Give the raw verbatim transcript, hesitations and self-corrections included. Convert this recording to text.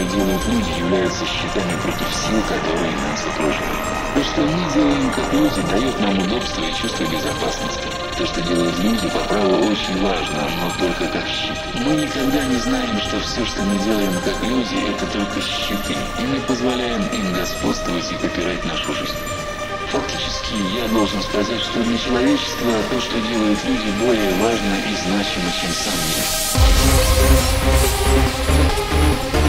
которые делают люди, являются щитами против сил, которые нас окружают. То, что мы делаем как люди, дает нам удобство и чувство безопасности. То, что делают люди, по праву очень важно, но только как щит. Мы никогда не знаем, что все, что мы делаем как люди, это только щиты, и мы позволяем им господствовать и попирать нашу жизнь. Фактически, я должен сказать, что для человечества то, что делают люди, более важно и значимо, чем сам мир.